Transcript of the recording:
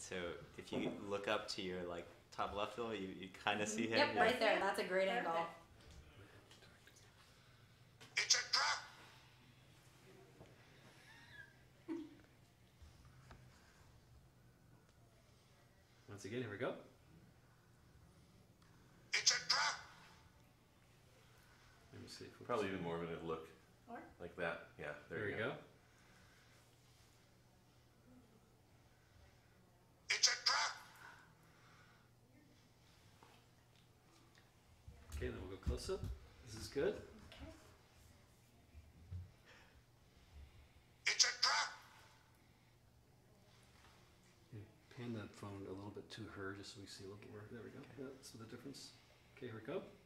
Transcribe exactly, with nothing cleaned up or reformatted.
So if you look up to your like top left wheel, you, you kind of see him. Yep, Yeah. right there. That's a great Perfect. angle. It's a trap. Once again, here we go. It's a trap. Let me see. If we Probably even more of a look Or? like that. Yeah, there, There you we go. go. It's a trap. Okay, then we'll go close up. This is good. Okay. It's a trap. Okay, pan that phone a little bit to her just so we see a little bit more. There we go. Yeah, that's the difference. Okay, here we go.